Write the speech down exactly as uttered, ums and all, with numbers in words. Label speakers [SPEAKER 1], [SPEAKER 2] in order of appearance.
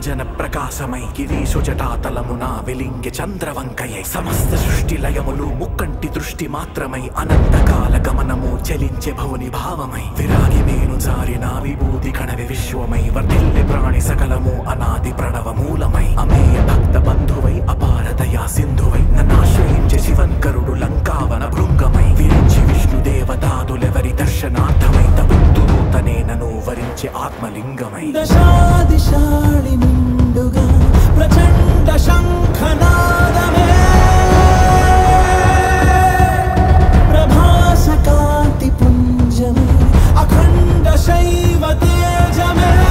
[SPEAKER 1] నీరాజన ప్రకాశమై గిరీశు జటాతలమున వెలింగె చంద్రవంకయై సమస్త సృష్టి లయములు ముక్కంటి దృష్టి మాత్రమై అనంతకాల గమనము చలించే భవుని భావమై విరాగి మేను జారిన విభూతి కణవి విశ్వమై వర్ధిల్లె ప్రాణి సకలము అనాది ప్రణవ మూలమై అమేయ భక్త బంధువై అపారదయా సింధువై నన్నాశ్రయించే శివన్కరుడు లంకావన భృంగమై విరించి విష్ణు దేవతాదులెవరి దర్శనార్థమై తబుద్ధుడు తనే నను వరించే ఆత్మలింగమై
[SPEAKER 2] దశాదిశాళి నిండుగా ప్రచండ శంఖనాదమే ప్రభాస కాంతి పుంజమే అఖండ శైవ తేజమే